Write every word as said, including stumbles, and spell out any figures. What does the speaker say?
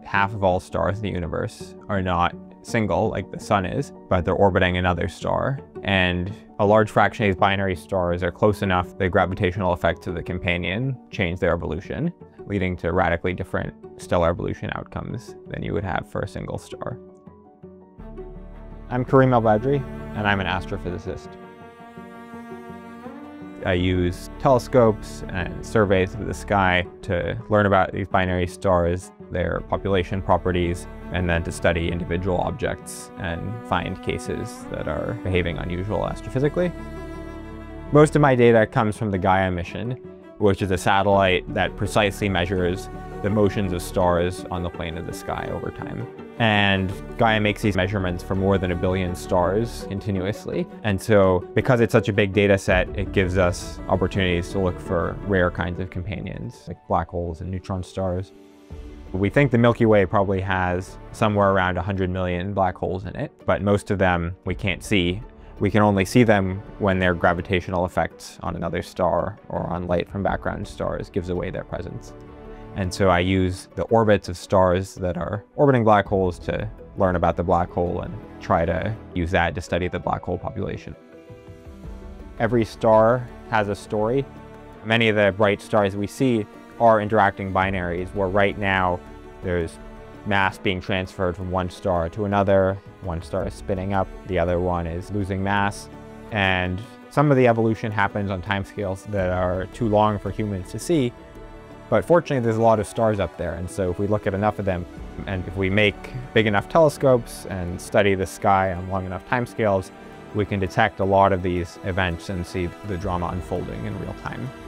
half of all stars in the universe are not single like the sun is, but they're orbiting another star. And a large fraction of these binary stars are close enough the gravitational effects of the companion change their evolution, leading to radically different stellar evolution outcomes than you would have for a single star. I'm Kareem El-Badry, and I'm an astrophysicist. I use telescopes and surveys of the sky to learn about these binary stars, their population properties, and then to study individual objects and find cases that are behaving unusual astrophysically. Most of my data comes from the Gaia mission, which is a satellite that precisely measures the motions of stars on the plane of the sky over time. And Gaia makes these measurements for more than a billion stars continuously. And so because it's such a big data set, it gives us opportunities to look for rare kinds of companions, like black holes and neutron stars. We think the Milky Way probably has somewhere around one hundred million black holes in it, but most of them we can't see. We can only see them when their gravitational effects on another star or on light from background stars gives away their presence. And so I use the orbits of stars that are orbiting black holes to learn about the black hole and try to use that to study the black hole population. Every star has a story. Many of the bright stars we see are interacting binaries, where right now there's mass being transferred from one star to another. One star is spinning up, the other one is losing mass. And some of the evolution happens on timescales that are too long for humans to see. But fortunately, there's a lot of stars up there, and so if we look at enough of them, and if we make big enough telescopes and study the sky on long enough timescales, we can detect a lot of these events and see the drama unfolding in real time.